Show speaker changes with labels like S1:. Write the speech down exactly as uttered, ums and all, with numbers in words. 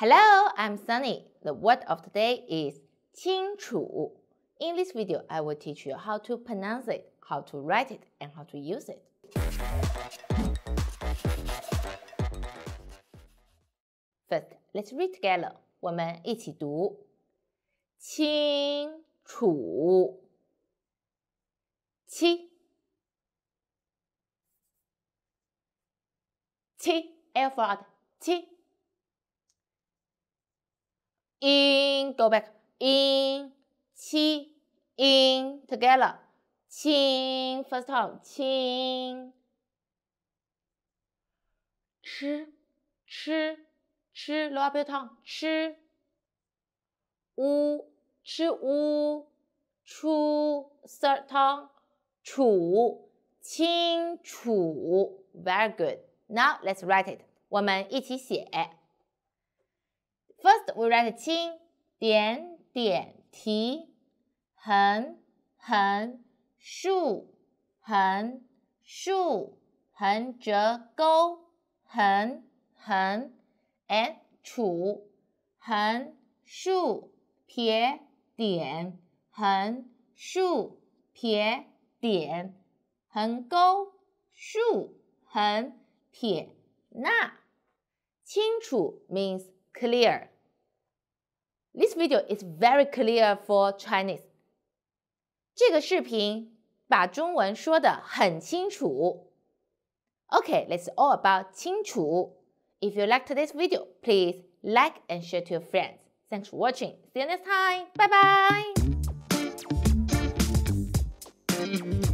S1: Hello, I'm Sunny. The word of the day is 清楚. In this video, I will teach you how to pronounce it, how to write it, and how to use it. First, let's read together. 我们一起读清楚七七 alphabet 七 in go back in 七 in together 清 first time 清吃吃吃 lower bell tongue 吃乌吃乌出 third tongue 楚清楚 very good. Now let's write it. 我们一起写。First we write 清点点提横横竖横竖横折钩横横 and 楚横竖撇点横竖撇点横钩竖横撇捺清楚 means clear. This video is very clear for Chinese. 这个视频把中文说得很清楚。Okay, let's all about 清楚。If you like today's video, please like and share to your friends. Thanks for watching. See you next time. Bye bye.